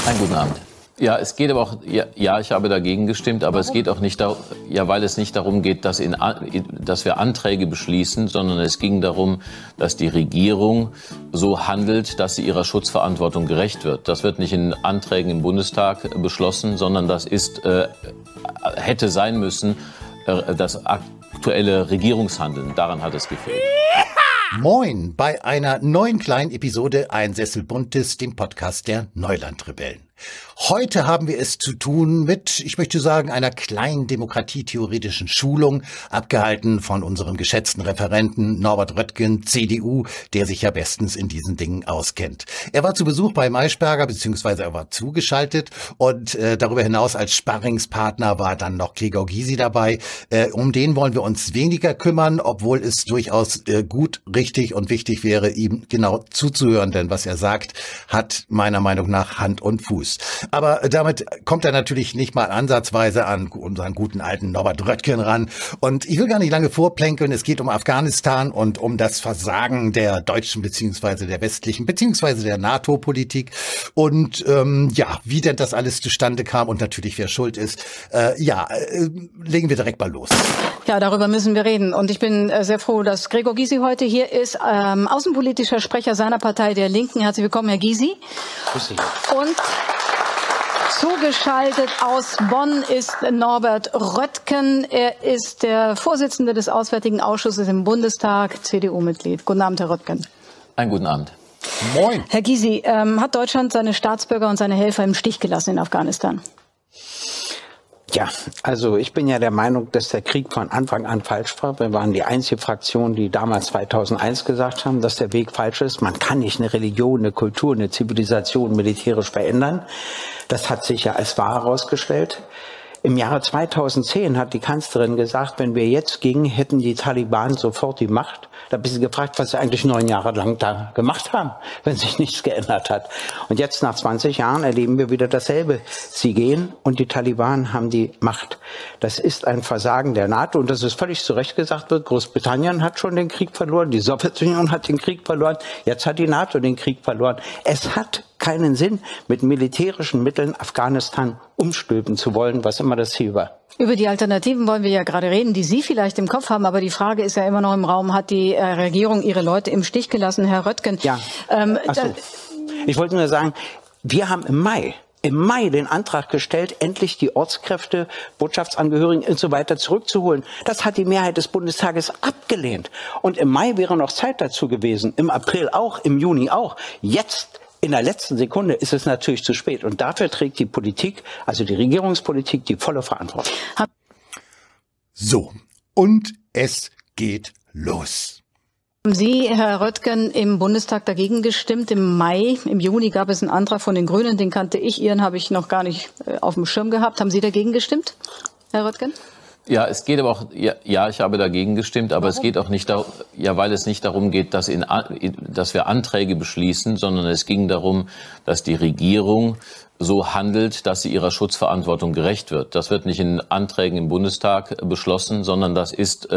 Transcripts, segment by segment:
Einen guten Abend. Ja, es geht aber auch, ja, ich habe dagegen gestimmt, aber es geht auch nicht darum, weil es nicht darum geht, dass wir Anträge beschließen, sondern es ging darum, dass die Regierung so handelt, dass sie ihrer Schutzverantwortung gerecht wird. Das wird nicht in Anträgen im Bundestag beschlossen, sondern das hätte sein müssen, das aktuelle Regierungshandeln. Daran hat es gefehlt. Moin bei einer neuen kleinen Episode Ein Sessel Buntes, dem Podcast der Neulandrebellen. Heute haben wir es zu tun mit, ich möchte sagen, einer kleinen demokratietheoretischen Schulung, abgehalten von unserem geschätzten Referenten Norbert Röttgen, CDU, der sich ja bestens in diesen Dingen auskennt. Er war zu Besuch bei Maischberger, beziehungsweise er war zugeschaltet und darüber hinaus als Sparringspartner war dann noch Gregor Gysi dabei. Um den wollen wir uns weniger kümmern, obwohl es durchaus gut, richtig und wichtig wäre, ihm genau zuzuhören, denn was er sagt, hat meiner Meinung nach Hand und Fuß. Aber damit kommt er natürlich nicht mal ansatzweise an unseren guten alten Norbert Röttgen ran. Und ich will gar nicht lange vorplänkeln. Es geht um Afghanistan und um das Versagen der deutschen beziehungsweise der westlichen beziehungsweise der NATO-Politik. Und wie denn das alles zustande kam und natürlich wer schuld ist. Legen wir direkt mal los. Ja, darüber müssen wir reden. Und ich bin sehr froh, dass Gregor Gysi heute hier ist, außenpolitischer Sprecher seiner Partei der Linken. Herzlich willkommen, Herr Gysi. Grüß Sie. Und zugeschaltet aus Bonn ist Norbert Röttgen. Er ist der Vorsitzende des Auswärtigen Ausschusses im Bundestag, CDU-Mitglied. Guten Abend, Herr Röttgen. Einen guten Abend. Moin. Herr Gysi, hat Deutschland seine Staatsbürger und seine Helfer im Stich gelassen in Afghanistan? Ja, also ich bin ja der Meinung, dass der Krieg von Anfang an falsch war. Wir waren die einzige Fraktion, die damals 2001 gesagt haben, dass der Weg falsch ist. Man kann nicht eine Religion, eine Kultur, eine Zivilisation militärisch verändern. Das hat sich ja als wahr herausgestellt. Im Jahre 2010 hat die Kanzlerin gesagt, wenn wir jetzt gingen, hätten die Taliban sofort die Macht. Da habe ich sie gefragt, was sie eigentlich 9 Jahre lang da gemacht haben, wenn sich nichts geändert hat. Und jetzt nach 20 Jahren erleben wir wieder dasselbe. Sie gehen und die Taliban haben die Macht. Das ist ein Versagen der NATO und das ist völlig zu Recht gesagt wird. Großbritannien hat schon den Krieg verloren, die Sowjetunion hat den Krieg verloren, jetzt hat die NATO den Krieg verloren. Es hat keinen Sinn, mit militärischen Mitteln Afghanistan umstülpen zu wollen, was immer das Ziel war. Über die Alternativen wollen wir ja gerade reden, die Sie vielleicht im Kopf haben, aber die Frage ist ja immer noch im Raum, hat die Regierung ihre Leute im Stich gelassen, Herr Röttgen? Ja, ich wollte nur sagen, wir haben im Mai den Antrag gestellt, endlich die Ortskräfte, Botschaftsangehörigen und so weiter zurückzuholen. Das hat die Mehrheit des Bundestages abgelehnt. Und im Mai wäre noch Zeit dazu gewesen, im April auch, im Juni auch. Jetzt in der letzten Sekunde ist es natürlich zu spät. Und dafür trägt die Politik, also die Regierungspolitik, die volle Verantwortung. So, und es geht los. Haben Sie, Herr Röttgen, im Bundestag dagegen gestimmt? Im Mai, im Juni gab es einen Antrag von den Grünen, den kannte ich, Ihren habe ich noch gar nicht auf dem Schirm gehabt. Haben Sie dagegen gestimmt, Herr Röttgen? Ja, es geht aber auch, ja, ich habe dagegen gestimmt, aber es geht auch nicht darum, weil es nicht darum geht, dass wir Anträge beschließen, sondern es ging darum, dass die Regierung so handelt, dass sie ihrer Schutzverantwortung gerecht wird. Das wird nicht in Anträgen im Bundestag beschlossen, sondern das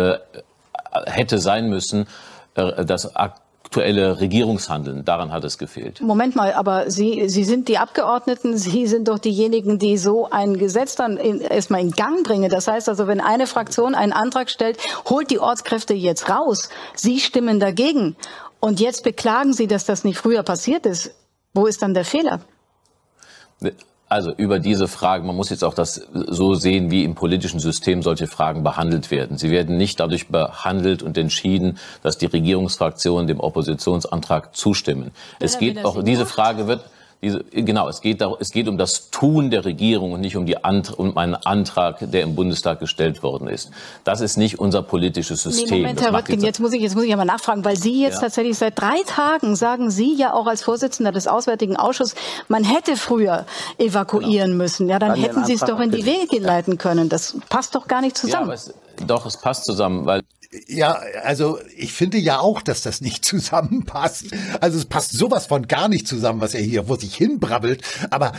hätte sein müssen, das aktuelle Regierungshandeln. Daran hat es gefehlt. Moment mal, aber Sie sind die Abgeordneten, Sie sind doch diejenigen, die so ein Gesetz dann erstmal in Gang bringen. Das heißt also, wenn eine Fraktion einen Antrag stellt, holt die Ortskräfte jetzt raus. Sie stimmen dagegen. Und jetzt beklagen Sie, dass das nicht früher passiert ist. Wo ist dann der Fehler? Also über diese Fragen, man muss jetzt auch das so sehen, wie im politischen System solche Fragen behandelt werden. Sie werden nicht dadurch behandelt und entschieden, dass die Regierungsfraktionen dem Oppositionsantrag zustimmen. Es geht auch, diese Frage wird, es geht um das Tun der Regierung und nicht um einen Antrag, der im Bundestag gestellt worden ist. Das ist nicht unser politisches System. Moment, Herr Röttgen, jetzt muss ich aber nachfragen, weil Sie jetzt tatsächlich seit 3 Tagen sagen Sie ja auch als Vorsitzender des Auswärtigen Ausschusses, man hätte früher evakuieren müssen. Ja, dann hätten Sie es doch in die Wege leiten können. Das passt doch gar nicht zusammen. Ja, aber es passt zusammen, weil Ja, also ich finde ja auch, dass das nicht zusammenpasst. Also es passt sowas von gar nicht zusammen, was er hier vor sich hinbrabbelt. Aber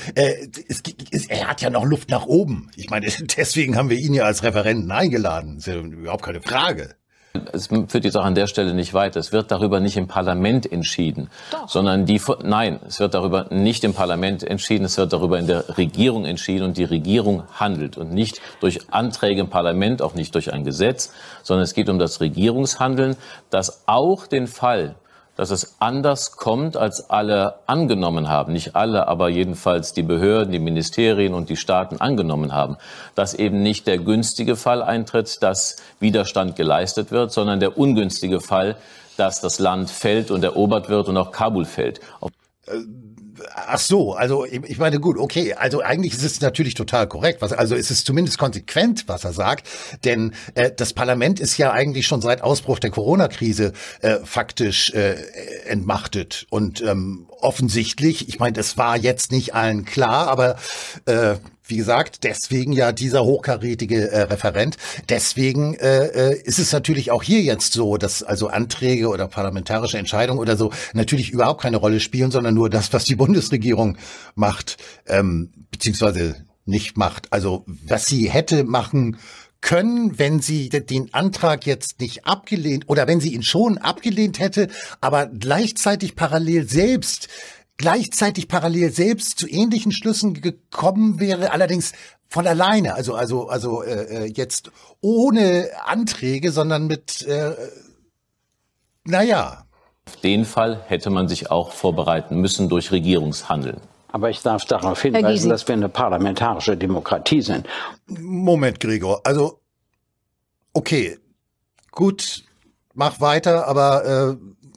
er hat ja noch Luft nach oben. Ich meine, deswegen haben wir ihn ja als Referenten eingeladen. Das ist ja überhaupt keine Frage. Es führt die Sache an der Stelle nicht weiter. Es wird darüber nicht im Parlament entschieden, sondern nein, es wird darüber nicht im Parlament entschieden, es wird darüber in der Regierung entschieden und die Regierung handelt und nicht durch Anträge im Parlament, auch nicht durch ein Gesetz, sondern es geht um das Regierungshandeln, das auch den Fall, dass es anders kommt, als alle angenommen haben. Nicht alle, aber jedenfalls die Behörden, die Ministerien und die Staaten angenommen haben. Dass eben nicht der günstige Fall eintritt, dass Widerstand geleistet wird, sondern der ungünstige Fall, dass das Land fällt und erobert wird und auch Kabul fällt. Ach so, also ich meine, gut, okay, also eigentlich ist es natürlich total korrekt, also es ist zumindest konsequent, was er sagt, denn das Parlament ist ja eigentlich schon seit Ausbruch der Corona-Krise faktisch entmachtet und offensichtlich, ich meine, das war jetzt nicht allen klar, aber wie gesagt, deswegen ja dieser hochkarätige Referent. Deswegen ist es natürlich auch hier jetzt so, dass also Anträge oder parlamentarische Entscheidungen oder so natürlich überhaupt keine Rolle spielen, sondern nur das, was die Bundesregierung macht, beziehungsweise nicht macht. Also was sie hätte machen können, wenn sie den Antrag jetzt nicht abgelehnt oder wenn sie ihn schon abgelehnt hätte, aber gleichzeitig parallel selbst zu ähnlichen Schlüssen gekommen wäre, allerdings von alleine, also jetzt ohne Anträge, sondern mit, naja. Auf den Fall hätte man sich auch vorbereiten müssen durch Regierungshandeln. Aber ich darf darauf hinweisen, dass wir eine parlamentarische Demokratie sind. Moment, Gregor, also okay, gut, mach weiter, aber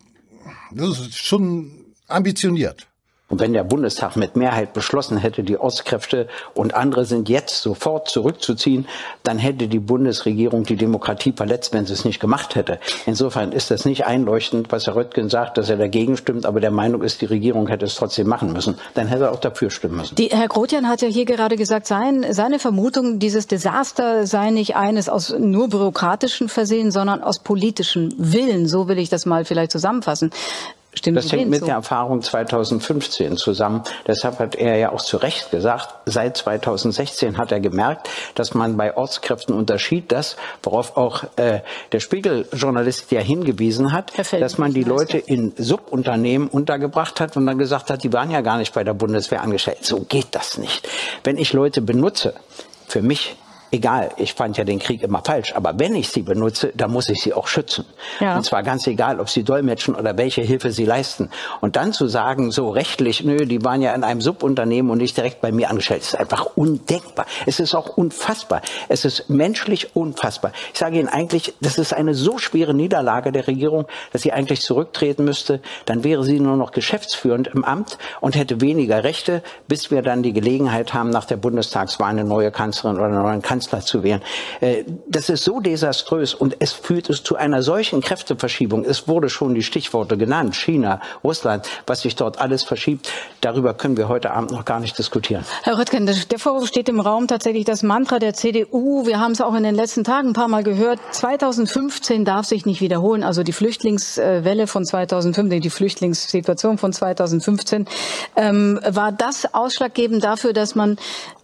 das ist schon ambitioniert. Und wenn der Bundestag mit Mehrheit beschlossen hätte, die Ortskräfte und andere sind jetzt sofort zurückzuziehen, dann hätte die Bundesregierung die Demokratie verletzt, wenn sie es nicht gemacht hätte. Insofern ist das nicht einleuchtend, was Herr Röttgen sagt, dass er dagegen stimmt, aber der Meinung ist, die Regierung hätte es trotzdem machen müssen. Dann hätte er auch dafür stimmen müssen. Herr Grotian hat ja hier gerade gesagt, seine Vermutung, dieses Desaster sei nicht eines aus nur bürokratischen Versehen, sondern aus politischem Willen. So will ich das mal vielleicht zusammenfassen. Stimmt das hängt mit der Erfahrung 2015 zusammen. Deshalb hat er ja auch zu Recht gesagt, seit 2016 hat er gemerkt, dass man bei Ortskräften unterschied, das, worauf auch der Spiegel-Journalist ja hingewiesen hat, dass man die Leute in Subunternehmen untergebracht hat und dann gesagt hat, die waren ja gar nicht bei der Bundeswehr angestellt. So geht das nicht. Wenn ich Leute benutze, für mich egal, ich fand ja den Krieg immer falsch, aber wenn ich sie benutze, dann muss ich sie auch schützen. Ja. Und zwar ganz egal, ob sie dolmetschen oder welche Hilfe sie leisten. Und dann zu sagen, so rechtlich, nö, die waren ja in einem Subunternehmen und nicht direkt bei mir angestellt, ist einfach undenkbar. Es ist auch unfassbar. Es ist menschlich unfassbar. Ich sage Ihnen eigentlich, das ist eine so schwere Niederlage der Regierung, dass sie eigentlich zurücktreten müsste. Dann wäre sie nur noch geschäftsführend im Amt und hätte weniger Rechte, bis wir dann die Gelegenheit haben, nach der Bundestagswahl eine neue Kanzlerin oder einen neuen Kanzler zu wählen. Das ist so desaströs und es führt es zu einer solchen Kräfteverschiebung. Es wurde schon die Stichworte genannt, China, Russland, was sich dort alles verschiebt. Darüber können wir heute Abend noch gar nicht diskutieren. Herr Röttgen, der Vorwurf steht im Raum, tatsächlich das Mantra der CDU. Wir haben es auch in den letzten Tagen ein paar Mal gehört. 2015 darf sich nicht wiederholen. Also die Flüchtlingswelle von 2015, die Flüchtlingssituation von 2015, war das ausschlaggebend dafür, dass man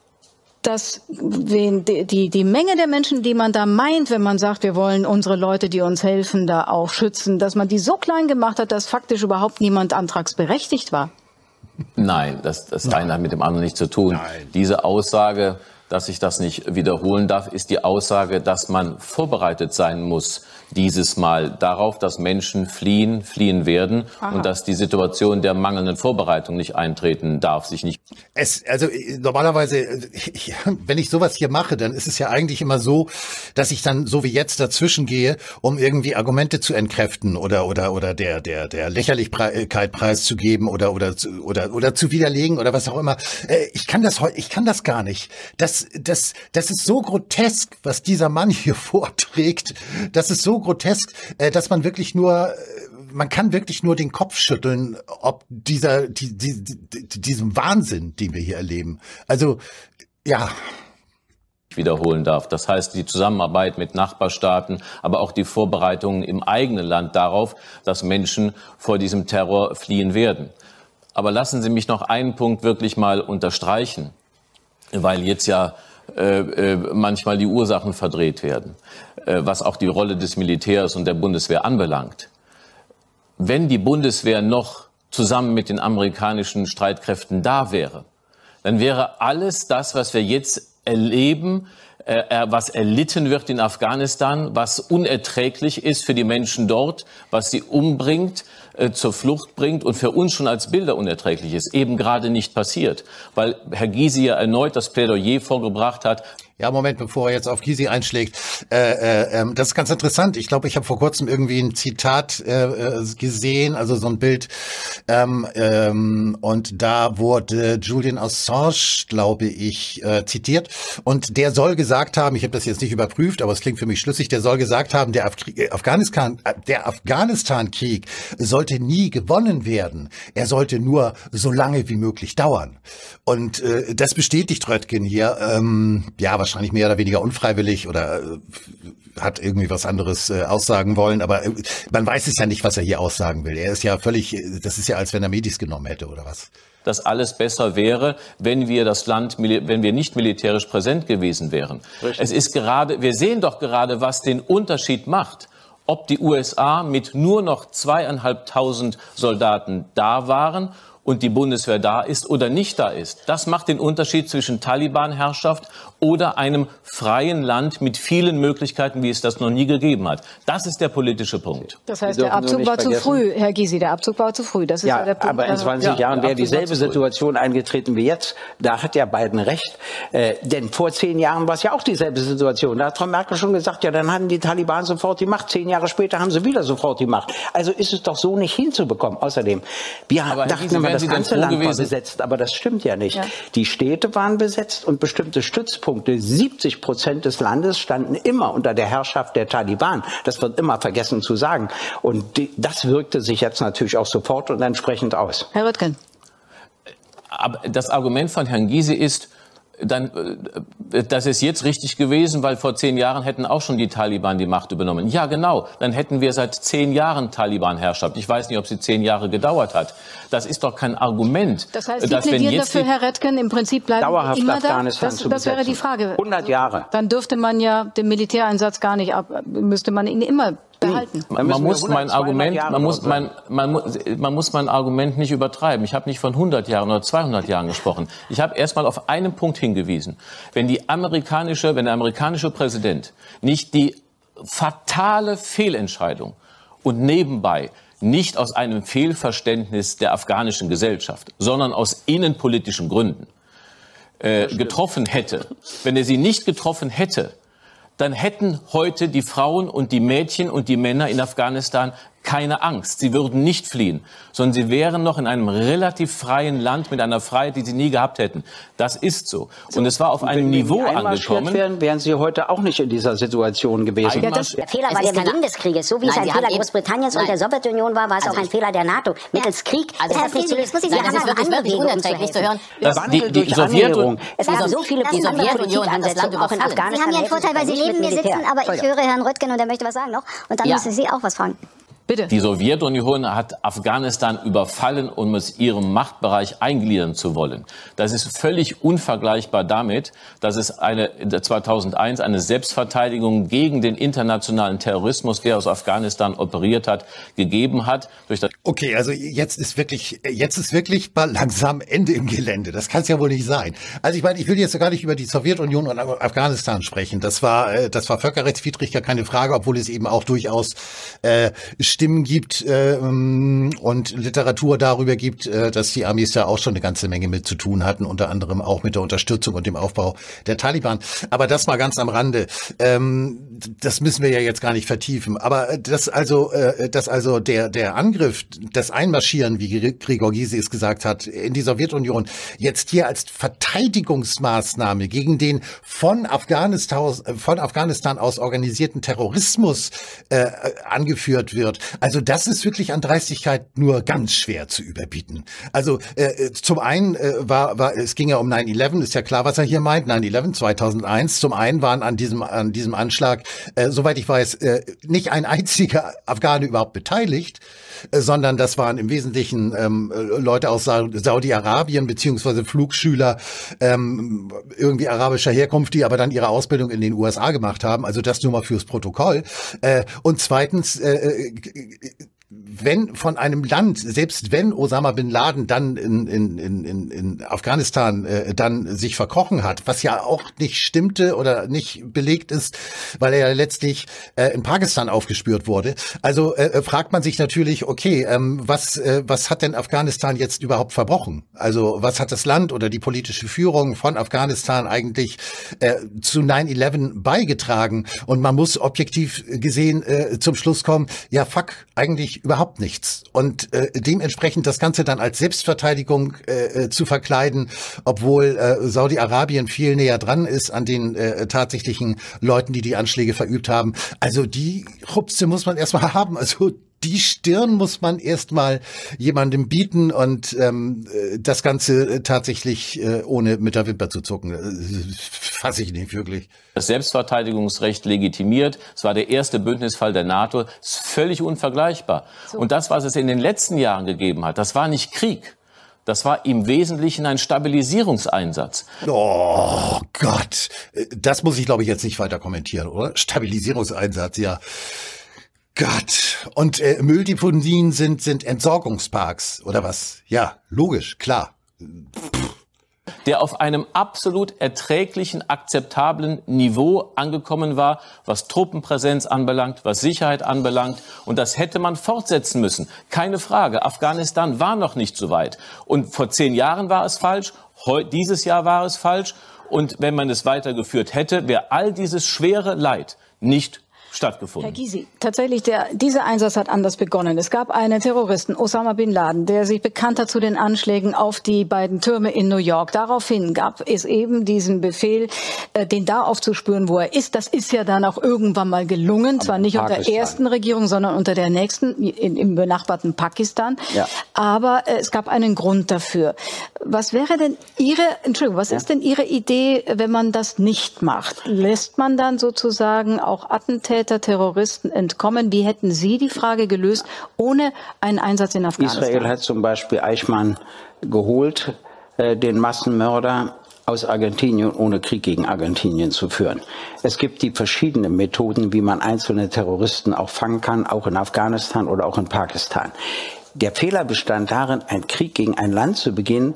die Menge der Menschen, die man da meint, wenn man sagt, wir wollen unsere Leute, die uns helfen, da auch schützen, dass man die so klein gemacht hat, dass faktisch überhaupt niemand antragsberechtigt war? Nein, das eine hat mit dem anderen nichts zu tun. Nein. Diese Aussage, dass ich das nicht wiederholen darf, ist die Aussage, dass man vorbereitet sein muss, dieses Mal darauf, dass Menschen fliehen werden. Aha. Und dass die Situation der mangelnden Vorbereitung nicht eintreten darf, sich nicht. Also normalerweise, wenn ich sowas hier mache, dann ist es ja eigentlich immer so, dass ich dann so wie jetzt dazwischen gehe, um irgendwie Argumente zu entkräften oder der Lächerlichkeit preiszugeben oder zu widerlegen oder was auch immer. Ich kann das gar nicht. Das ist so grotesk, was dieser Mann hier vorträgt. Das ist so grotesk, dass man kann wirklich nur den Kopf schütteln, ob diesem Wahnsinn, den wir hier erleben. Also, ja. Wiederholen darf. Das heißt, die Zusammenarbeit mit Nachbarstaaten, aber auch die Vorbereitungen im eigenen Land darauf, dass Menschen vor diesem Terror fliehen werden. Aber lassen Sie mich noch einen Punkt wirklich mal unterstreichen, weil jetzt ja manchmal die Ursachen verdreht werden, was auch die Rolle des Militärs und der Bundeswehr anbelangt. Wenn die Bundeswehr noch zusammen mit den amerikanischen Streitkräften da wäre, dann wäre alles das, was wir jetzt erleben, was erlitten wird in Afghanistan, was unerträglich ist für die Menschen dort, was sie umbringt, zur Flucht bringt und für uns schon als Bilder unerträglich ist, eben gerade nicht passiert. Weil Herr Gysi ja erneut das Plädoyer vorgebracht hat. Ja, Moment, bevor er jetzt auf Gysi einschlägt. Das ist ganz interessant. Ich glaube, ich habe vor kurzem irgendwie ein Zitat gesehen, also so ein Bild. Und da wurde Julian Assange, glaube ich, zitiert. Und der soll gesagt haben, ich habe das jetzt nicht überprüft, aber es klingt für mich schlüssig, der soll gesagt haben, der Afghanistan-Krieg sollte nie gewonnen werden. Er sollte nur so lange wie möglich dauern. Und das bestätigt Röttgen hier. Ja, wahrscheinlich mehr oder weniger unfreiwillig oder hat irgendwie was anderes aussagen wollen, aber man weiß es ja nicht, was er hier aussagen will. Er ist ja völlig, das ist ja, als wenn er Medis genommen hätte oder was. Dass alles besser wäre, wenn wir das Land, wenn wir nicht militärisch präsent gewesen wären. Richtig. Es ist gerade, wir sehen doch gerade, was den Unterschied macht, ob die USA mit nur noch 2.500 Soldaten da waren und die Bundeswehr da ist oder nicht da ist. Das macht den Unterschied zwischen Taliban-Herrschaft oder einem freien Land mit vielen Möglichkeiten, wie es das noch nie gegeben hat. Das ist der politische Punkt. Das heißt, der Abzug war zu früh, Herr Gysi, der Abzug war zu früh. Das ist ja der Punkt. Aber in 20 Jahren wäre dieselbe Situation eingetreten wie jetzt. Da hat ja Biden recht. Denn vor 10 Jahren war es ja auch dieselbe Situation. Da hat Frau Merkel schon gesagt, ja, dann hatten die Taliban sofort die Macht. 10 Jahre später haben sie wieder sofort die Macht. Also ist es doch so nicht hinzubekommen. Außerdem, wir dachten immer, das ganze Land war besetzt, aber das stimmt ja nicht. Ja. Die Städte waren besetzt und bestimmte Stützpunkte, 70% des Landes standen immer unter der Herrschaft der Taliban. Das wird immer vergessen zu sagen. Und das wirkte sich jetzt natürlich auch sofort und entsprechend aus. Herr Röttgen. Aber das Argument von Herrn Gysi ist, das ist jetzt richtig gewesen, weil vor 10 Jahren hätten auch schon die Taliban die Macht übernommen. Ja, genau. Dann hätten wir seit 10 Jahren Taliban-Herrschaft. Ich weiß nicht, ob sie 10 Jahre gedauert hat. Das ist doch kein Argument. Das heißt, Sie plädieren dafür, Herr Röttgen, im Prinzip bleiben dauerhaft immer Afghanistan da? Das wäre die Frage. 100 Jahre. Dann dürfte man ja den Militäreinsatz gar nicht müsste man ihn immer behalten. Man muss mein Argument nicht übertreiben. Ich habe nicht von 100 Jahren oder 200 Jahren gesprochen. Ich habe erst mal auf einen Punkt hingewiesen. Wenn der amerikanische Präsident nicht die fatale Fehlentscheidung und nebenbei nicht aus einem Fehlverständnis der afghanischen Gesellschaft, sondern aus innenpolitischen Gründen getroffen hätte, wenn er sie nicht getroffen hätte, dann hätten heute die Frauen und die Mädchen und die Männer in Afghanistan keine Angst. Sie würden nicht fliehen, sondern sie wären noch in einem relativ freien Land mit einer Freiheit, die sie nie gehabt hätten. Das ist so. Und es war auf einem Niveau angekommen. Wären sie heute auch nicht in dieser Situation gewesen. Der Fehler war der Beginn des Krieges. So wie es ein Fehler Großbritanniens und der Sowjetunion war, war es auch ein Fehler der NATO. Mittels Krieg. Also das ist wirklich unerträglich zu hören. Die Sowjetunion. Es gab so viele Politikansätze auch in Afghanistan. Sie haben ja einen Vorteil, weil Sie neben mir sitzen, aber ich höre Herrn Röttgen und er möchte was sagen noch. Und dann müssen Sie auch was fragen. Bitte. Die Sowjetunion hat Afghanistan überfallen, um es ihrem Machtbereich eingliedern zu wollen. Das ist völlig unvergleichbar damit, dass es 2001 eine Selbstverteidigung gegen den internationalen Terrorismus, der aus Afghanistan operiert hat, gegeben hat. Okay, also jetzt ist wirklich mal langsam Ende im Gelände. Das kann es ja wohl nicht sein. Also ich meine, ich will jetzt gar nicht über die Sowjetunion und Afghanistan sprechen. Das war völkerrechtswidrig, ja keine Frage, obwohl es eben auch durchaus Stimmen gibt und Literatur darüber gibt, dass die Amis da auch schon eine ganze Menge mit zu tun hatten, unter anderem auch mit der Unterstützung und dem Aufbau der Taliban. Aber das mal ganz am Rande. Das müssen wir ja jetzt gar nicht vertiefen. Aber dass der Angriff, das Einmarschieren, wie Gregor Gysi es gesagt hat, in die Sowjetunion jetzt hier als Verteidigungsmaßnahme gegen den von Afghanistan aus organisierten Terrorismus angeführt wird, Also das ist wirklich an Dreistigkeit nur ganz schwer zu überbieten. Also zum einen es ging ja um 9/11, ist ja klar, was er hier meint, 9/11 2001. Zum einen waren an diesem Anschlag, soweit ich weiß, nicht ein einziger Afghane überhaupt beteiligt, sondern das waren im Wesentlichen Leute aus Saudi-Arabien beziehungsweise Flugschüler irgendwie arabischer Herkunft, die aber dann ihre Ausbildung in den USA gemacht haben. Also das nur mal fürs Protokoll. Und zweitens, wenn von einem Land, selbst wenn Osama bin Laden dann in Afghanistan dann sich verkrochen hat, was ja auch nicht stimmte oder nicht belegt ist, weil er ja letztlich in Pakistan aufgespürt wurde. Also fragt man sich natürlich, okay, was hat denn Afghanistan jetzt überhaupt verbrochen? Also was hat das Land oder die politische Führung von Afghanistan eigentlich zu 9/11 beigetragen? Und man muss objektiv gesehen zum Schluss kommen, ja fuck, eigentlich überhaupt nichts. Und dementsprechend das Ganze dann als Selbstverteidigung zu verkleiden, obwohl Saudi-Arabien viel näher dran ist an den tatsächlichen Leuten, die Anschläge verübt haben. Also die Rupse muss man erstmal haben. Also die Stirn muss man erstmal jemandem bieten und das Ganze tatsächlich ohne mit der Wimper zu zucken. Fasse ich nicht wirklich. Das Selbstverteidigungsrecht legitimiert. Es war der erste Bündnisfall der NATO. Es ist völlig unvergleichbar. So. Und das, was es in den letzten Jahren gegeben hat, das war nicht Krieg. Das war im Wesentlichen ein Stabilisierungseinsatz. Oh Gott, das muss ich, glaube ich, jetzt nicht weiter kommentieren, oder? Stabilisierungseinsatz, ja. Gott. Und Mülldeponien sind Entsorgungsparks, oder was? Ja, logisch, klar. Der auf einem absolut erträglichen, akzeptablen Niveau angekommen war, was Truppenpräsenz anbelangt, was Sicherheit anbelangt. Und das hätte man fortsetzen müssen. Keine Frage. Afghanistan war noch nicht so weit. Und vor 10 Jahren war es falsch. Dieses Jahr war es falsch. Und wenn man es weitergeführt hätte, wäre all dieses schwere Leid nicht stattgefunden. Herr Gysi, tatsächlich, dieser Einsatz hat anders begonnen. Es gab einen Terroristen, Osama bin Laden, der sich bekannt hat zu den Anschlägen auf die beiden Türme in New York. Daraufhin gab es eben diesen Befehl, den da aufzuspüren, wo er ist. Das ist ja dann auch irgendwann mal gelungen. Zwar nicht unter der ersten Regierung, sondern unter der nächsten, im benachbarten Pakistan. Ja. Aber es gab einen Grund dafür. Was wäre denn ist denn Ihre Idee, wenn man das nicht macht? Lässt man dann sozusagen auch Attentäter, Terroristen entkommen? Wie hätten Sie die Frage gelöst ohne einen Einsatz in Afghanistan? Israel hat zum Beispiel Eichmann geholt, den Massenmörder aus Argentinien, ohne Krieg gegen Argentinien zu führen. Es gibt die verschiedenen Methoden, wie man einzelne Terroristen auch fangen kann, auch in Afghanistan oder auch in Pakistan. Der Fehler bestand darin, einen Krieg gegen ein Land zu beginnen,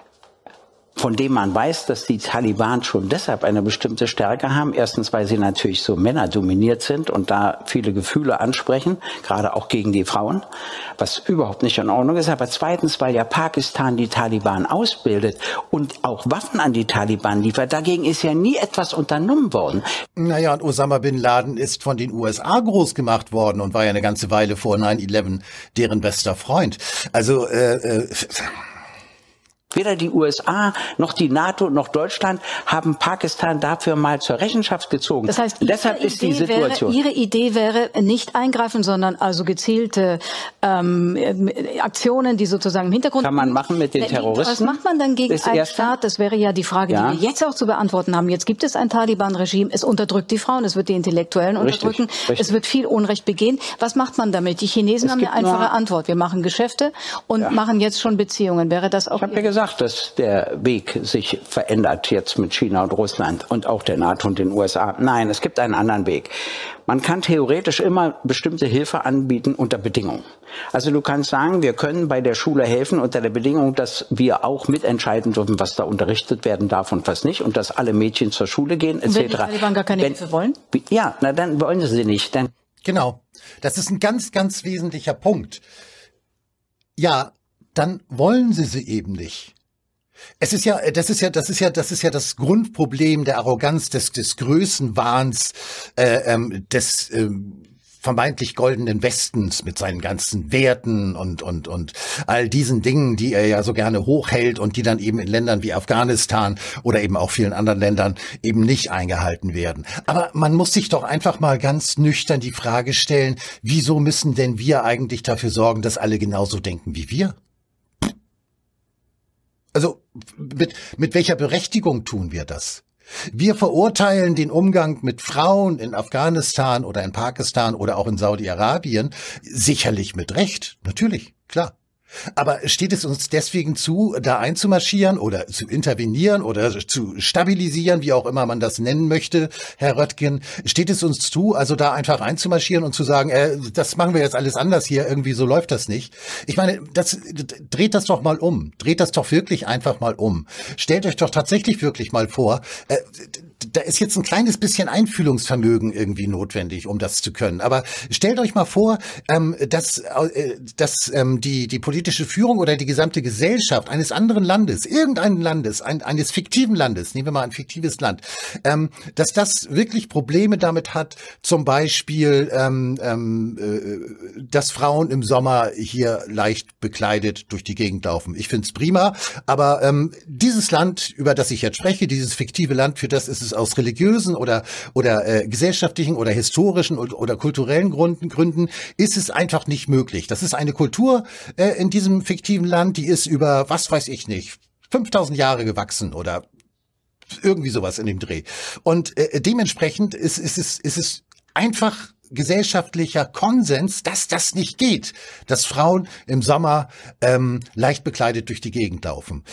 von dem man weiß, dass die Taliban schon deshalb eine bestimmte Stärke haben. Erstens, weil sie natürlich so männerdominiert sind und da viele Gefühle ansprechen, gerade auch gegen die Frauen, was überhaupt nicht in Ordnung ist. Aber zweitens, weil ja Pakistan die Taliban ausbildet und auch Waffen an die Taliban liefert. Dagegen ist ja nie etwas unternommen worden. Naja, und Osama bin Laden ist von den USA groß gemacht worden und war ja eine ganze Weile vor 9/11 deren bester Freund. Also, weder die USA noch die NATO noch Deutschland haben Pakistan dafür mal zur Rechenschaft gezogen. Das heißt, deshalb ist die Situation. Ihre Idee wäre nicht eingreifen, sondern also gezielte Aktionen, die sozusagen im Hintergrund. Kann man machen mit den Terroristen. Was macht man dann gegen einen Staat? Das wäre ja die Frage, die wir jetzt auch zu beantworten haben. Jetzt gibt es ein Taliban-Regime. Es unterdrückt die Frauen, es wird die Intellektuellen unterdrücken, es wird viel Unrecht begehen. Was macht man damit? Die Chinesen haben eine einfache Antwort. Wir machen Geschäfte und machen jetzt schon Beziehungen. Wäre das auch? Ich habe ja gesagt, dass der Weg sich verändert jetzt mit China und Russland und auch der NATO und den USA. Nein, es gibt einen anderen Weg. Man kann theoretisch immer bestimmte Hilfe anbieten unter Bedingungen. Also du kannst sagen, wir können bei der Schule helfen unter der Bedingung, dass wir auch mitentscheiden dürfen, was da unterrichtet werden darf und was nicht und dass alle Mädchen zur Schule gehen etc. Wenn die Taliban gar keine Hilfe wollen? Ja, na dann wollen sie nicht. Dann genau, das ist ein ganz, ganz wesentlicher Punkt. Ja, dann wollen sie eben nicht. Das ist ja das Grundproblem der Arroganz, des Größenwahns, des vermeintlich goldenen Westens mit seinen ganzen Werten und all diesen Dingen, die er ja so gerne hochhält und die dann eben in Ländern wie Afghanistan oder eben auch vielen anderen Ländern eben nicht eingehalten werden. Aber man muss sich doch einfach mal ganz nüchtern die Frage stellen, wieso müssen denn wir eigentlich dafür sorgen, dass alle genauso denken wie wir? Also mit welcher Berechtigung tun wir das? Wir verurteilen den Umgang mit Frauen in Afghanistan oder in Pakistan oder auch in Saudi-Arabien sicherlich mit Recht, natürlich, klar. Aber steht es uns deswegen zu, da einzumarschieren oder zu intervenieren oder zu stabilisieren, wie auch immer man das nennen möchte, Herr Röttgen? Steht es uns zu, also da einfach einzumarschieren und zu sagen, das machen wir jetzt alles anders hier, irgendwie so läuft das nicht? Ich meine, dreht das doch mal um. Dreht das doch wirklich einfach mal um. Stellt euch doch tatsächlich wirklich mal vor, da ist jetzt ein kleines bisschen Einfühlungsvermögen irgendwie notwendig, um das zu können. Aber stellt euch mal vor, dass die politische Führung oder die gesamte Gesellschaft eines anderen Landes, irgendeines Landes, eines fiktiven Landes, nehmen wir mal ein fiktives Land, dass das wirklich Probleme damit hat, zum Beispiel, dass Frauen im Sommer hier leicht bekleidet durch die Gegend laufen. Ich finde es prima, aber dieses Land, über das ich jetzt spreche, dieses fiktive Land, für das ist es aus religiösen oder gesellschaftlichen oder historischen oder kulturellen Gründen ist es einfach nicht möglich. Das ist eine Kultur in diesem fiktiven Land, die ist über, was weiß ich nicht, 5000 Jahre gewachsen oder irgendwie sowas in dem Dreh. Und dementsprechend ist es einfach gesellschaftlicher Konsens, dass das nicht geht, dass Frauen im Sommer leicht bekleidet durch die Gegend laufen.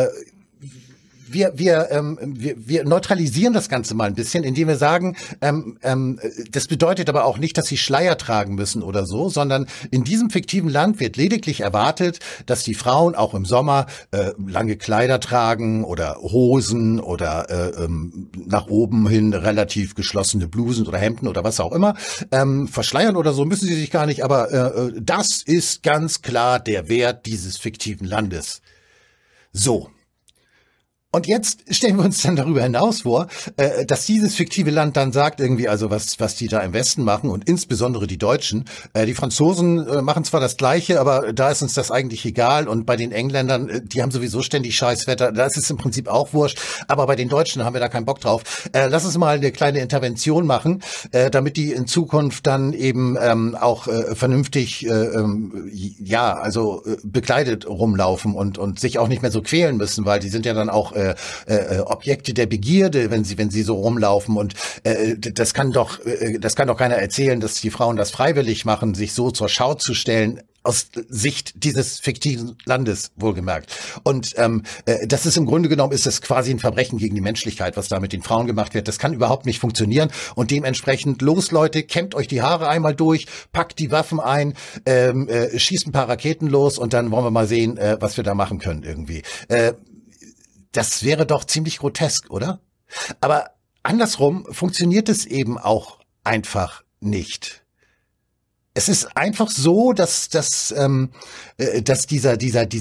Wir neutralisieren das Ganze mal ein bisschen, indem wir sagen, das bedeutet aber auch nicht, dass sie Schleier tragen müssen oder so, sondern in diesem fiktiven Land wird lediglich erwartet, dass die Frauen auch im Sommer lange Kleider tragen oder Hosen oder nach oben hin relativ geschlossene Blusen oder Hemden oder was auch immer. Verschleiern oder so müssen sie sich gar nicht, aber das ist ganz klar der Wert dieses fiktiven Landes. So. Und jetzt stellen wir uns dann darüber hinaus vor, dass dieses fiktive Land dann sagt irgendwie, also was die da im Westen machen und insbesondere die Deutschen. Die Franzosen machen zwar das Gleiche, aber da ist uns das eigentlich egal. Und bei den Engländern, die haben sowieso ständig Scheißwetter, da ist es im Prinzip auch wurscht. Aber bei den Deutschen haben wir da keinen Bock drauf. Lass uns mal eine kleine Intervention machen, damit die in Zukunft dann eben auch vernünftig, bekleidet rumlaufen und sich auch nicht mehr so quälen müssen, weil die sind ja dann auch Objekte der Begierde, wenn sie so rumlaufen und das kann doch keiner erzählen, dass die Frauen das freiwillig machen, sich so zur Schau zu stellen, aus Sicht dieses fiktiven Landes wohlgemerkt. Und das ist im Grunde genommen, ist das quasi ein Verbrechen gegen die Menschlichkeit, was da mit den Frauen gemacht wird. Das kann überhaupt nicht funktionieren und dementsprechend, los Leute, kämmt euch die Haare einmal durch, packt die Waffen ein, schießt ein paar Raketen los und dann wollen wir mal sehen, was wir da machen können irgendwie. Das wäre doch ziemlich grotesk, oder? Aber andersrum funktioniert es eben auch einfach nicht. Es ist einfach so, dass dieser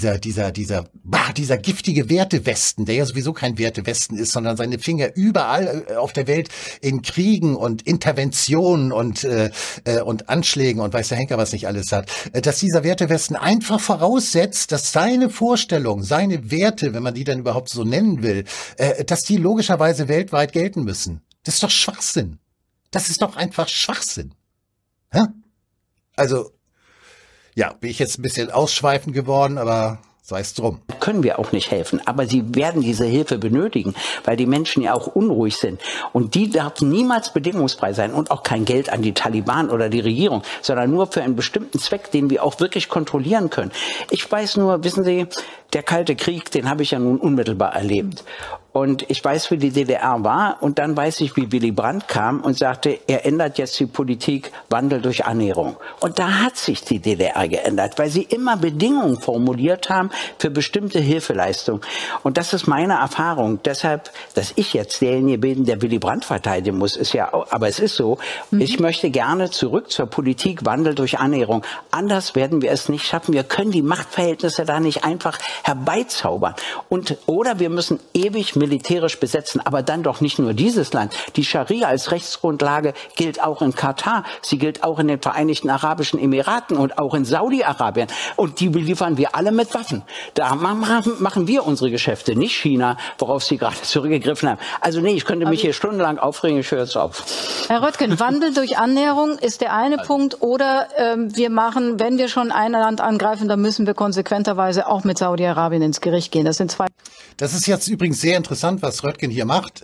giftige Wertewesten, der ja sowieso kein Wertewesten ist, sondern seine Finger überall auf der Welt in Kriegen und Interventionen und Anschlägen und weiß der Henker was nicht alles hat, dass dieser Wertewesten einfach voraussetzt, dass seine Vorstellungen, seine Werte, wenn man die dann überhaupt so nennen will, dass die logischerweise weltweit gelten müssen. Das ist doch Schwachsinn. Das ist doch einfach Schwachsinn. Hä? Also, ja, bin ich jetzt ein bisschen ausschweifend geworden, aber sei es drum. Können wir auch nicht helfen, aber sie werden diese Hilfe benötigen, weil die Menschen ja auch unruhig sind. Und die darf niemals bedingungsfrei sein und auch kein Geld an die Taliban oder die Regierung, sondern nur für einen bestimmten Zweck, den wir auch wirklich kontrollieren können. Ich weiß nur, wissen Sie, der Kalte Krieg, den habe ich ja nun unmittelbar erlebt. Und ich weiß, wie die DDR war und dann weiß ich, wie Willy Brandt kam und sagte, er ändert jetzt die Politik, Wandel durch Annäherung. Und da hat sich die DDR geändert, weil sie immer Bedingungen formuliert haben für bestimmte Hilfeleistungen. Und das ist meine Erfahrung. Deshalb, dass ich jetzt derjenige bin, der Willy Brandt verteidigen muss, ist ja, aber es ist so, ich möchte gerne zurück zur Politik, Wandel durch Annäherung. Anders werden wir es nicht schaffen. Wir können die Machtverhältnisse da nicht einfach herbeizaubern. Oder wir müssen ewig militärisch besetzen, aber dann doch nicht nur dieses Land. Die Scharia als Rechtsgrundlage gilt auch in Katar, sie gilt auch in den Vereinigten Arabischen Emiraten und auch in Saudi-Arabien. Und die beliefern wir alle mit Waffen. Da machen wir unsere Geschäfte, nicht China, worauf Sie gerade zurückgegriffen haben. Also nee, ich könnte mich hier stundenlang aufregen, ich höre jetzt auf. Herr Röttgen, Wandel durch Annäherung ist der eine Punkt, oder wir machen, wenn wir schon ein Land angreifen, dann müssen wir konsequenterweise auch mit Saudi-Arabien ins Gericht gehen. Das sind zwei. Das ist jetzt übrigens sehr interessant, was Röttgen hier macht.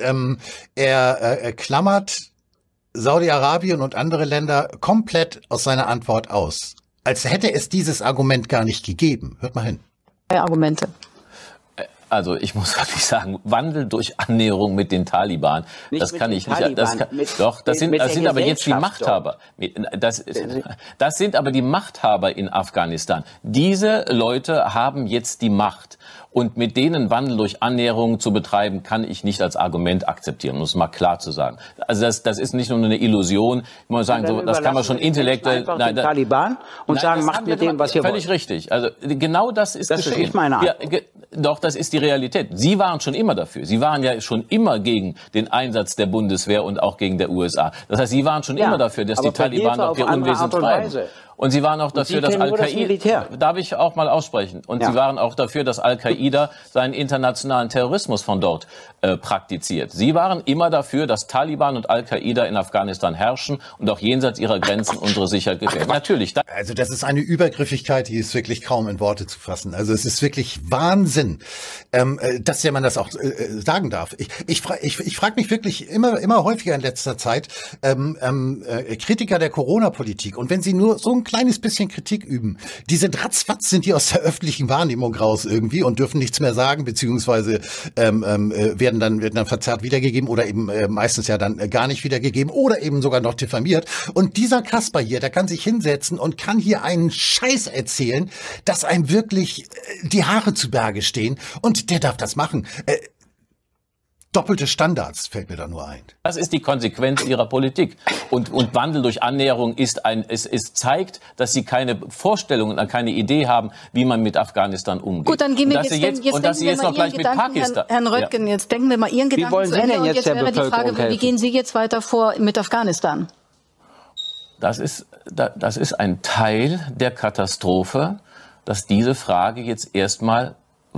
Er klammert Saudi-Arabien und andere Länder komplett aus seiner Antwort aus. Als hätte es dieses Argument gar nicht gegeben. Hört mal hin. Argumente. Also ich muss wirklich sagen, Wandel durch Annäherung mit den Taliban, das kann ich nicht. Das sind aber jetzt die Machthaber. Das sind aber die Machthaber in Afghanistan. Diese Leute haben jetzt die Macht. Und mit denen Wandel durch Annäherung zu betreiben, kann ich nicht als Argument akzeptieren, um es mal klar zu sagen. Also das ist nicht nur eine Illusion. Ich muss sagen, so, das kann man schon intellektuell. Nein, den Taliban und sagen, macht mit dem, was ihr wollt. Völlig richtig. Also genau das ist geschehen. Das ist nicht meine Art. Doch, das ist die Realität. Sie waren schon immer dafür. Sie waren ja schon immer gegen den Einsatz der Bundeswehr und auch gegen der USA. Das heißt, Sie waren schon immer dafür, dass die Taliban doch ihr Unwesen treiben. Und Sie waren auch dafür, dass Al-Qaida, darf ich auch mal aussprechen, und Sie waren auch dafür, dass Al-Qaida seinen internationalen Terrorismus von dort praktiziert. Sie waren immer dafür, dass Taliban und Al-Qaida in Afghanistan herrschen und auch jenseits ihrer Grenzen unsere Sicherheit gefährden. Natürlich. Also das ist eine Übergriffigkeit, die ist wirklich kaum in Worte zu fassen. Also es ist wirklich Wahnsinn, dass man das auch sagen darf. Ich frage mich wirklich immer häufiger in letzter Zeit, Kritiker der Corona-Politik, und wenn sie nur so ein kleines bisschen Kritik üben, die sind ratzfatz, sind die aus der öffentlichen Wahrnehmung raus irgendwie und dürfen nichts mehr sagen, beziehungsweise werden dann verzerrt wiedergegeben oder eben meistens ja dann gar nicht wiedergegeben oder eben sogar noch diffamiert. Und dieser Kasper hier, der kann sich hinsetzen und kann hier einen Scheiß erzählen, dass einem wirklich die Haare zu Berge stehen, und der darf das machen. Doppelte Standards fällt mir da nur ein. Das ist die Konsequenz ihrer Politik. Und Wandel durch Annäherung es zeigt, dass sie keine Vorstellungen, keine Idee haben, wie man mit Afghanistan umgeht. Gut, dann gehen wir und dass sie jetzt noch gleich mit Pakistan. Herrn Röttgen, jetzt denken wir mal Ihren Gedanken zu Ende. Und jetzt wäre die Frage, wie gehen Sie jetzt weiter vor mit Afghanistan? Das ist ein Teil der Katastrophe, dass diese Frage jetzt erstmal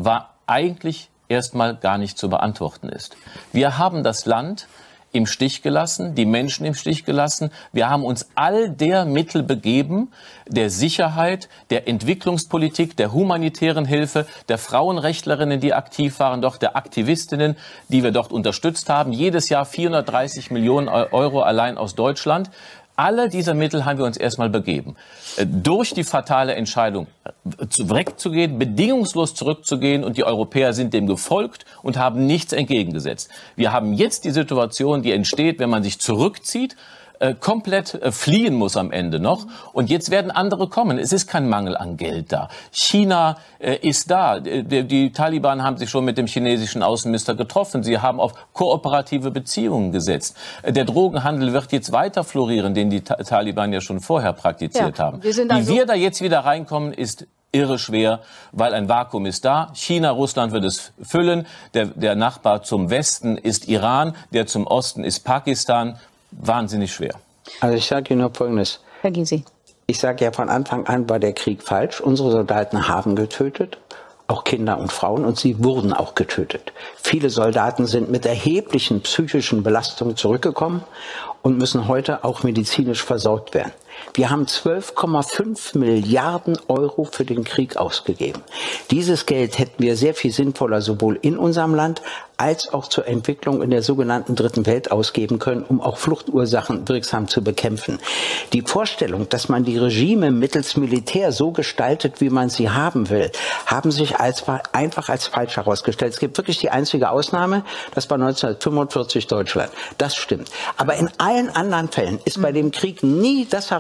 gar nicht zu beantworten ist. Wir haben das Land im Stich gelassen, die Menschen im Stich gelassen. Wir haben uns all der Mittel begeben, der Sicherheit, der Entwicklungspolitik, der humanitären Hilfe, der Frauenrechtlerinnen, die aktiv waren, doch der Aktivistinnen, die wir dort unterstützt haben. Jedes Jahr 430 Millionen Euro allein aus Deutschland. Alle diese Mittel haben wir uns erstmal begeben. Durch die fatale Entscheidung wegzugehen, bedingungslos zurückzugehen, und die Europäer sind dem gefolgt und haben nichts entgegengesetzt. Wir haben jetzt die Situation, die entsteht, wenn man sich zurückzieht, komplett fliehen muss am Ende noch. Und jetzt werden andere kommen. Es ist kein Mangel an Geld da. China ist da. Die Taliban haben sich schon mit dem chinesischen Außenminister getroffen. Sie haben auf kooperative Beziehungen gesetzt. Der Drogenhandel wird jetzt weiter florieren, den die Taliban ja schon vorher praktiziert haben. Wie wir da jetzt wieder reinkommen, ist irre schwer, weil ein Vakuum ist da. China, Russland wird es füllen. Der Nachbar zum Westen ist Iran, der zum Osten ist Pakistan. Wahnsinnig schwer. Also ich sage Ihnen nur Folgendes. Herr Gysi. Ich sage ja, von Anfang an war der Krieg falsch. Unsere Soldaten haben getötet, auch Kinder und Frauen, und sie wurden auch getötet. Viele Soldaten sind mit erheblichen psychischen Belastungen zurückgekommen und müssen heute auch medizinisch versorgt werden. Wir haben 12,5 Milliarden Euro für den Krieg ausgegeben. Dieses Geld hätten wir sehr viel sinnvoller sowohl in unserem Land als auch zur Entwicklung in der sogenannten Dritten Welt ausgeben können, um auch Fluchtursachen wirksam zu bekämpfen. Die Vorstellung, dass man die Regime mittels Militär so gestaltet, wie man sie haben will, haben sich einfach als falsch herausgestellt. Es gibt wirklich die einzige Ausnahme, das war 1945 Deutschland. Das stimmt. Aber in allen anderen Fällen ist bei dem Krieg nie das herausgestellt,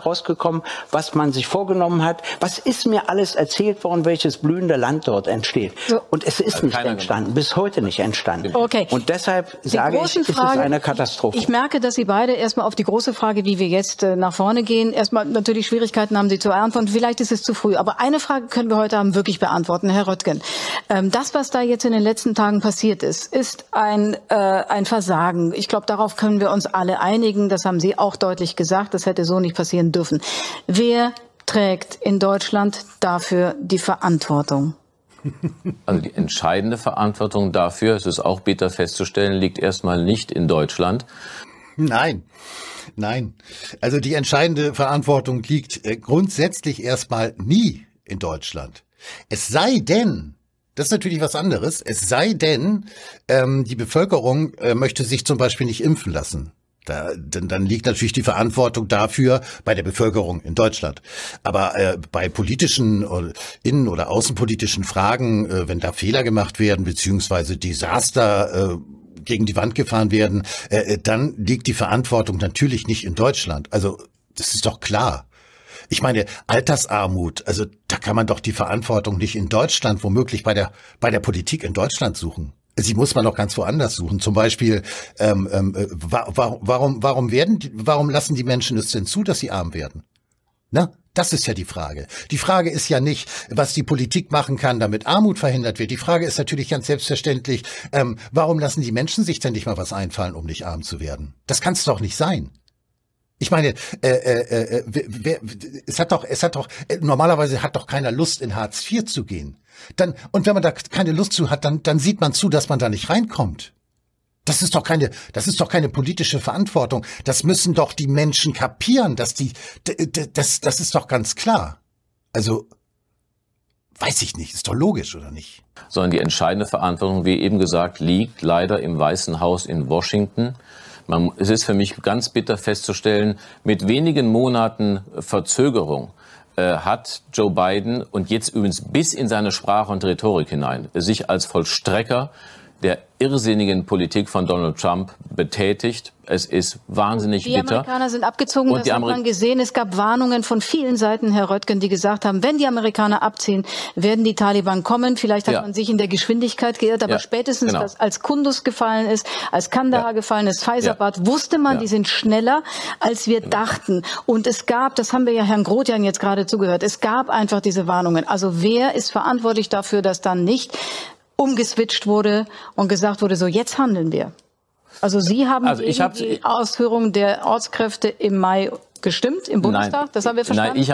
herausgekommen, was man sich vorgenommen hat. Was ist mir alles erzählt worden, welches blühende Land dort entsteht? So. Und es ist nicht entstanden, bis heute nicht entstanden. Okay. Und deshalb sage ich, ist es eine Katastrophe. Ich merke, dass Sie beide erstmal auf die große Frage, wie wir jetzt nach vorne gehen, erstmal natürlich Schwierigkeiten haben, sie zu beantworten. Vielleicht ist es zu früh. Aber eine Frage können wir heute Abend wirklich beantworten, Herr Röttgen. Das, was da jetzt in den letzten Tagen passiert ist ein Versagen. Ich glaube, darauf können wir uns alle einigen. Das haben Sie auch deutlich gesagt. Das hätte so nicht passieren dürfen. Wer trägt in Deutschland dafür die Verantwortung? Also die entscheidende Verantwortung dafür, es ist auch bitter festzustellen, liegt erstmal nicht in Deutschland. Nein. Also die entscheidende Verantwortung liegt grundsätzlich erstmal nie in Deutschland. Es sei denn, das ist natürlich was anderes, es sei denn, die Bevölkerung möchte sich zum Beispiel nicht impfen lassen. Dann liegt natürlich die Verantwortung dafür bei der Bevölkerung in Deutschland. Aber bei politischen innen- oder außenpolitischen Fragen, wenn da Fehler gemacht werden, beziehungsweise Desaster gegen die Wand gefahren werden, dann liegt die Verantwortung natürlich nicht in Deutschland. Also das ist doch klar. Ich meine, Altersarmut, also da kann man doch die Verantwortung nicht in Deutschland, womöglich bei der Politik in Deutschland suchen. Sie muss man doch ganz woanders suchen. Zum Beispiel, warum lassen die Menschen es denn zu, dass sie arm werden? Na, das ist ja die Frage. Die Frage ist ja nicht, was die Politik machen kann, damit Armut verhindert wird. Die Frage ist natürlich ganz selbstverständlich, warum lassen die Menschen sich denn nicht mal was einfallen, um nicht arm zu werden? Das kann es doch nicht sein. Ich meine, normalerweise hat doch keiner Lust, in Hartz IV zu gehen. Und wenn man da keine Lust zu hat, dann sieht man zu, dass man da nicht reinkommt. Das ist doch keine politische Verantwortung. Das müssen doch die Menschen kapieren, das ist doch ganz klar. Also, weiß ich nicht, ist doch logisch, oder nicht? Sondern die entscheidende Verantwortung, wie eben gesagt, liegt leider im Weißen Haus in Washington. Es ist für mich ganz bitter festzustellen, mit wenigen Monaten Verzögerung hat Joe Biden und jetzt übrigens bis in seine Sprache und Rhetorik hinein sich als Vollstrecker der irrsinnigen Politik von Donald Trump betätigt. Es ist wahnsinnig bitter. Die Amerikaner sind abgezogen, das hat man gesehen. Es gab Warnungen von vielen Seiten, Herr Röttgen, die gesagt haben, wenn die Amerikaner abziehen, werden die Taliban kommen. Vielleicht hat man sich in der Geschwindigkeit geirrt, aber spätestens, als Kunduz gefallen ist, als Kandahar gefallen ist, Faizabad, wusste man, die sind schneller, als wir dachten. Und es gab, das haben wir ja Herrn Grotjan jetzt gerade zugehört, es gab einfach diese Warnungen. Also wer ist verantwortlich dafür, dass dann nicht umgeswitcht wurde und gesagt wurde, so jetzt handeln wir? Also Sie haben die Ausführungen der Ortskräfte im Mai gestimmt im Bundestag? Das haben wir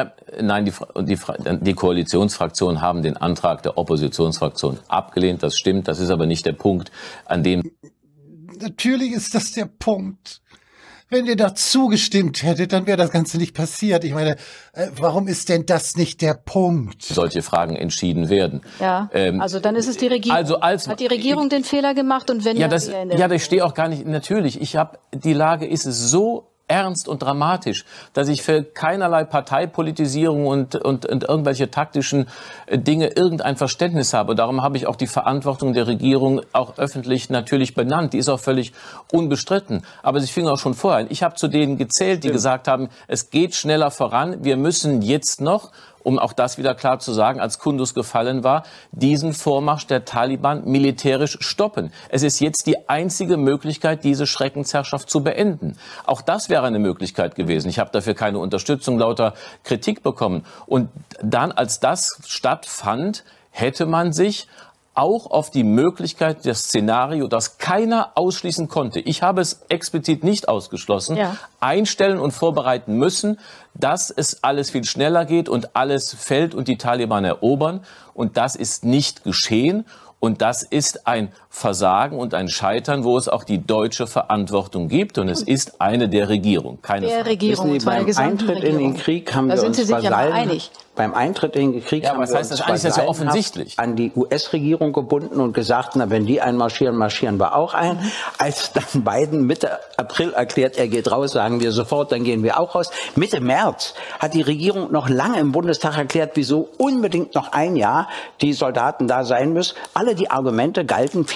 verstanden? Die Koalitionsfraktionen haben den Antrag der Oppositionsfraktion abgelehnt. Das stimmt, das ist aber nicht der Punkt, an dem... Natürlich ist das der Punkt. Wenn ihr da zugestimmt hättet, dann wäre das Ganze nicht passiert. Ich meine, warum ist denn das nicht der Punkt? Solche Fragen entschieden werden. Ja, also dann ist es die Regierung. Hat die Regierung den Fehler gemacht? Und wenn ich stehe auch gar nicht, natürlich, die Lage ist so ernst und dramatisch, dass ich für keinerlei Parteipolitisierung und irgendwelche taktischen Dinge irgendein Verständnis habe. Darum habe ich auch die Verantwortung der Regierung auch öffentlich natürlich benannt. Die ist auch völlig unbestritten. Aber sie fing auch schon vorher an. Ich habe zu denen gezählt, die gesagt haben, es geht schneller voran. Wir müssen jetzt noch, um auch das wieder klar zu sagen, als Kunduz gefallen war, diesen Vormarsch der Taliban militärisch stoppen. Es ist jetzt die einzige Möglichkeit, diese Schreckensherrschaft zu beenden. Auch das wäre eine Möglichkeit gewesen. Ich habe dafür keine Unterstützung, lauter Kritik bekommen. Und dann, als das stattfand, hätte man sich auch auf die Möglichkeit, das Szenario, das keiner ausschließen konnte, ich habe es explizit nicht ausgeschlossen, einstellen und vorbereiten müssen, dass es alles viel schneller geht und alles fällt und die Taliban erobern. Und das ist nicht geschehen. Und das ist ein Versagen und ein Scheitern, wo es auch die deutsche Verantwortung gibt. Und es ist eine der Regierung, keine Frage. Regierung, beim Eintritt in den Krieg haben wir uns einig. Beim Eintritt in den Krieg haben wir uns das ist ja offensichtlich an die US-Regierung gebunden und gesagt, na, wenn die einmarschieren, marschieren wir auch ein. Als dann Biden Mitte April erklärt, er geht raus, sagen wir sofort, dann gehen wir auch raus. Mitte März hat die Regierung noch lange im Bundestag erklärt, wieso unbedingt noch ein Jahr die Soldaten da sein müssen. Alle die Argumente galten 4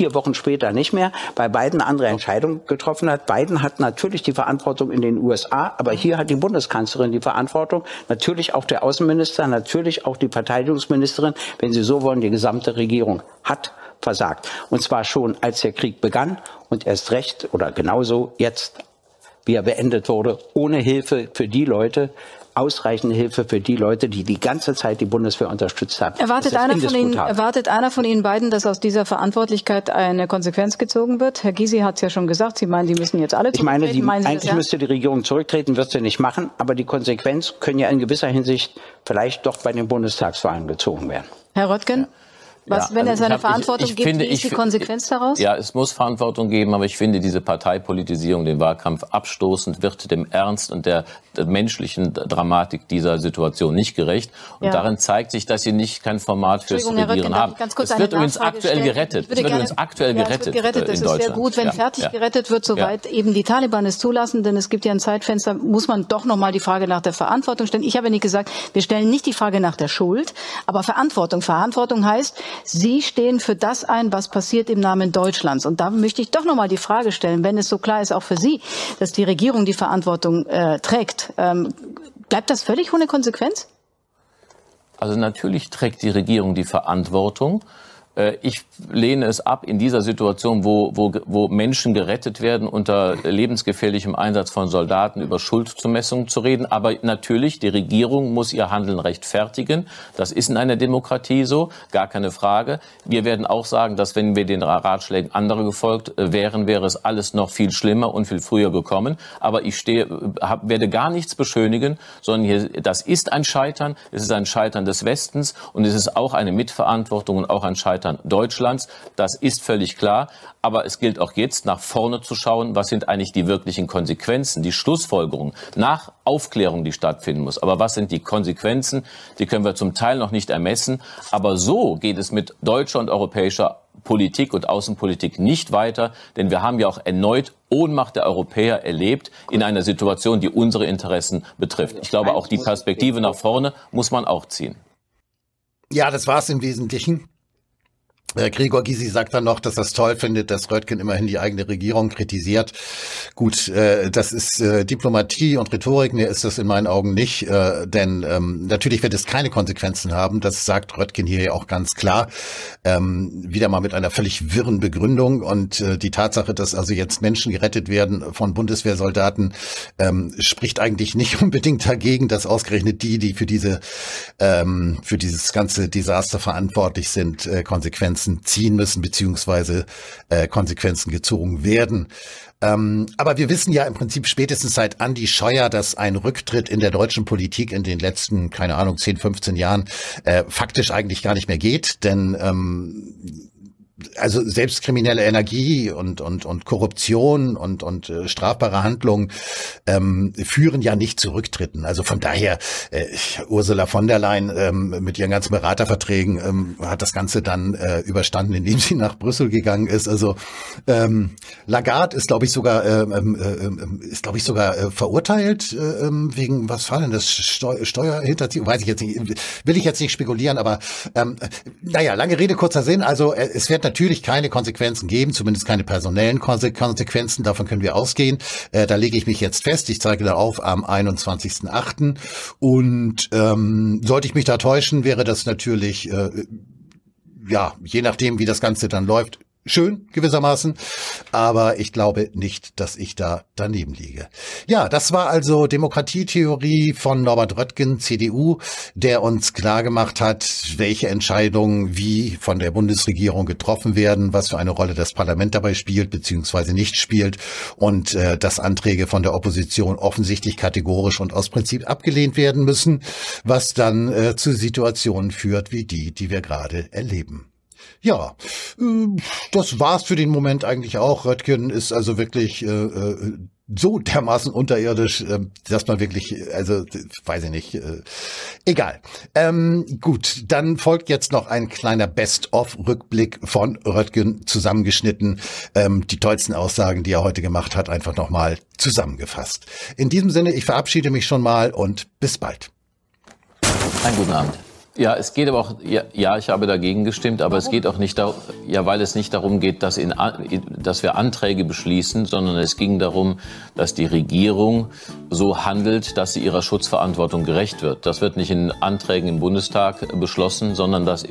4 Wochen später nicht mehr, weil Biden eine andere Entscheidung getroffen hat. Biden hat natürlich die Verantwortung in den USA, aber hier hat die Bundeskanzlerin die Verantwortung, natürlich auch der Außenminister, natürlich auch die Verteidigungsministerin, wenn Sie so wollen, die gesamte Regierung hat versagt. Und zwar schon, als der Krieg begann und erst recht oder genauso jetzt, wie er beendet wurde, ohne Hilfe für die Leute, ausreichende Hilfe für die Leute, die die ganze Zeit die Bundeswehr unterstützt haben. Erwartet einer von Ihnen beiden, dass aus dieser Verantwortlichkeit eine Konsequenz gezogen wird? Herr Gysi hat es ja schon gesagt, Sie meinen, die müssen jetzt alle zurücktreten. Ich meine, eigentlich müsste die Regierung zurücktreten, wird sie nicht machen, aber die Konsequenz können ja in gewisser Hinsicht vielleicht doch bei den Bundestagswahlen gezogen werden. Herr Röttgen? Wenn er seine Verantwortung gibt, wie ist die Konsequenz daraus? Ja, es muss Verantwortung geben, aber ich finde diese Parteipolitisierung, den Wahlkampf abstoßend, wird dem Ernst und der menschlichen Dramatik dieser Situation nicht gerecht. Und darin zeigt sich, dass sie kein Format fürs Regieren haben. Es wird übrigens aktuell gerettet. Es wird übrigens aktuell gerettet in Deutschland. Das ist sehr gut, wenn fertig gerettet wird, soweit eben die Taliban es zulassen, denn es gibt ja ein Zeitfenster, muss man doch nochmal die Frage nach der Verantwortung stellen. Ich habe nicht gesagt, wir stellen nicht die Frage nach der Schuld, aber Verantwortung. Verantwortung heißt, Sie stehen für das ein, was passiert im Namen Deutschlands. Und da möchte ich doch nochmal die Frage stellen, wenn es so klar ist, auch für Sie, dass die Regierung die Verantwortung trägt, bleibt das völlig ohne Konsequenz? Also natürlich trägt die Regierung die Verantwortung. Ich lehne es ab, in dieser Situation, wo Menschen gerettet werden, unter lebensgefährlichem Einsatz von Soldaten über Schuldzumessungen zu reden. Aber natürlich, die Regierung muss ihr Handeln rechtfertigen. Das ist in einer Demokratie so, gar keine Frage. Wir werden auch sagen, dass wenn wir den Ratschlägen anderer gefolgt wären, wäre es alles noch viel schlimmer und viel früher gekommen. Aber ich werde gar nichts beschönigen, sondern das ist ein Scheitern. Es ist ein Scheitern des Westens und es ist auch eine Mitverantwortung und auch ein Scheitern Deutschlands. Das ist völlig klar. Aber es gilt auch jetzt, nach vorne zu schauen, was sind eigentlich die wirklichen Konsequenzen, die Schlussfolgerungen nach Aufklärung, die stattfinden muss. Aber was sind die Konsequenzen? Die können wir zum Teil noch nicht ermessen. Aber so geht es mit deutscher und europäischer Politik und Außenpolitik nicht weiter. Denn wir haben ja auch erneut Ohnmacht der Europäer erlebt in einer Situation, die unsere Interessen betrifft. Ich glaube, auch die Perspektive nach vorne muss man auch ziehen. Ja, das war's im Wesentlichen. Gregor Gysi sagt dann noch, dass er es toll findet, dass Röttgen immerhin die eigene Regierung kritisiert. Gut, das ist Diplomatie und Rhetorik, mehr ist das in meinen Augen nicht, denn natürlich wird es keine Konsequenzen haben, das sagt Röttgen hier ja auch ganz klar, wieder mal mit einer völlig wirren Begründung und die Tatsache, dass also jetzt Menschen gerettet werden von Bundeswehrsoldaten, spricht eigentlich nicht unbedingt dagegen, dass ausgerechnet die für dieses ganze Desaster verantwortlich sind, Konsequenzen ziehen müssen, beziehungsweise Konsequenzen gezogen werden. Aber wir wissen ja im Prinzip spätestens seit Andi Scheuer, dass ein Rücktritt in der deutschen Politik in den letzten, 10, 15 Jahren faktisch eigentlich gar nicht mehr geht, denn also selbst kriminelle Energie und Korruption und strafbare Handlungen führen ja nicht zu Rücktritten. Also von daher, Ursula von der Leyen mit ihren ganzen Beraterverträgen hat das Ganze dann überstanden, indem sie nach Brüssel gegangen ist. Also Lagarde ist, glaube ich, sogar verurteilt wegen, was war denn das, Steuerhinterziehung? Weiß ich jetzt nicht, will ich jetzt nicht spekulieren, aber lange Rede, kurzer Sinn. Also es wird natürlich keine Konsequenzen geben, zumindest keine personellen Konsequenzen, davon können wir ausgehen. Da lege ich mich jetzt fest, ich zeige da auf am 21.08. Und sollte ich mich da täuschen, wäre das natürlich, je nachdem, wie das Ganze dann läuft, schön gewissermaßen, aber ich glaube nicht, dass ich da daneben liege. Ja, das war also Demokratietheorie von Norbert Röttgen, CDU, der uns klargemacht hat, welche Entscheidungen wie von der Bundesregierung getroffen werden, was für eine Rolle das Parlament dabei spielt bzw. nicht spielt und dass Anträge von der Opposition offensichtlich kategorisch und aus Prinzip abgelehnt werden müssen, was dann zu Situationen führt wie die wir gerade erleben. Ja, das war's für den Moment eigentlich auch. Röttgen ist also wirklich so dermaßen unterirdisch, dass man wirklich, weiß ich nicht, egal. Gut, dann folgt jetzt noch ein kleiner Best-of-Rückblick von Röttgen zusammengeschnitten. Die tollsten Aussagen, die er heute gemacht hat, einfach nochmal zusammengefasst. In diesem Sinne, ich verabschiede mich schon mal und bis bald. Einen guten Abend. Ja, es geht aber auch, ja, ich habe dagegen gestimmt, aber es geht auch nicht darum, weil es nicht darum geht, dass wir Anträge beschließen, sondern es ging darum, dass die Regierung so handelt, dass sie ihrer Schutzverantwortung gerecht wird. Das wird nicht in Anträgen im Bundestag beschlossen, sondern das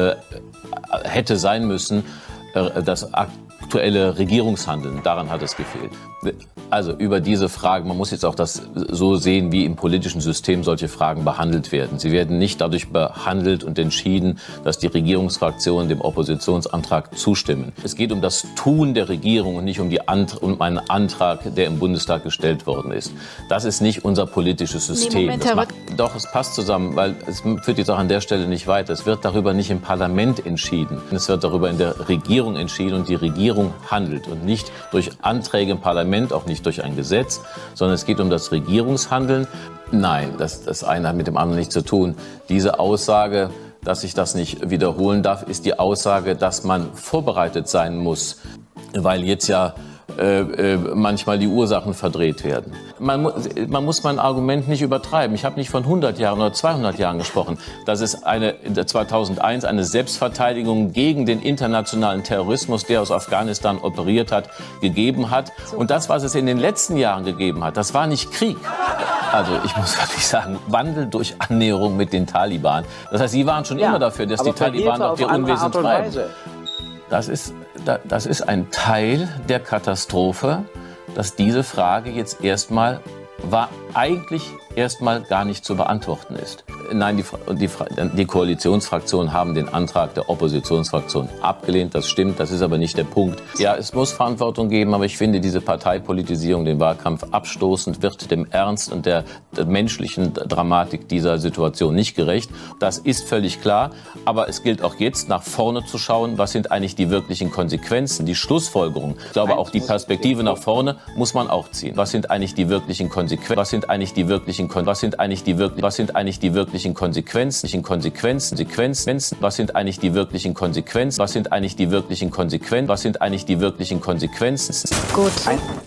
hätte sein müssen, das aktuelle Regierungshandeln. Daran hat es gefehlt. Also über diese Frage, man muss jetzt auch das so sehen, wie im politischen System solche Fragen behandelt werden. Sie werden nicht dadurch behandelt und entschieden, dass die Regierungsfraktionen dem Oppositionsantrag zustimmen. Es geht um das Tun der Regierung und nicht um einen Antrag, der im Bundestag gestellt worden ist. Das ist nicht unser politisches System. Doch, es passt zusammen, weil es führt die Sache an der Stelle nicht weiter. Es wird darüber nicht im Parlament entschieden. Es wird darüber in der Regierung entschieden und die Regierung handelt und nicht durch Anträge im Parlament, auch nicht durch ein Gesetz, sondern es geht um das Regierungshandeln. Nein, das eine hat mit dem anderen nichts zu tun. Diese Aussage, dass ich das nicht wiederholen darf, ist die Aussage, dass man vorbereitet sein muss, weil jetzt ja manchmal die Ursachen verdreht werden. Man muss mein Argument nicht übertreiben. Ich habe nicht von 100 Jahren oder 200 Jahren gesprochen. Dass es 2001 eine Selbstverteidigung gegen den internationalen Terrorismus, der aus Afghanistan operiert hat, gegeben hat. Und das, was es in den letzten Jahren gegeben hat, das war nicht Krieg. Also ich muss wirklich sagen, Wandel durch Annäherung mit den Taliban. Das heißt, sie waren schon immer dafür, dass die Taliban auch ihr Unwesen treiben. Das ist ein Teil der Katastrophe, dass diese Frage jetzt eigentlich erstmal gar nicht zu beantworten ist. Nein, die Koalitionsfraktionen haben den Antrag der Oppositionsfraktion abgelehnt. Das stimmt, das ist aber nicht der Punkt. Ja, es muss Verantwortung geben, aber ich finde diese Parteipolitisierung, den Wahlkampf abstoßend, wird dem Ernst und der menschlichen Dramatik dieser Situation nicht gerecht. Das ist völlig klar, aber es gilt auch jetzt, nach vorne zu schauen, was sind eigentlich die wirklichen Konsequenzen, die Schlussfolgerungen. Ich glaube, auch die Perspektive nach vorne muss man auch ziehen. Was sind eigentlich die wirklichen Konsequenzen? Was sind eigentlich die wirklichen Konsequenzen? Was sind eigentlich die wirklichen Konsequenzen? Was sind eigentlich die wirklichen Konsequenzen? Was sind eigentlich die wirklichen Konsequenzen? Was sind eigentlich die wirklichen Konsequenzen? Gut.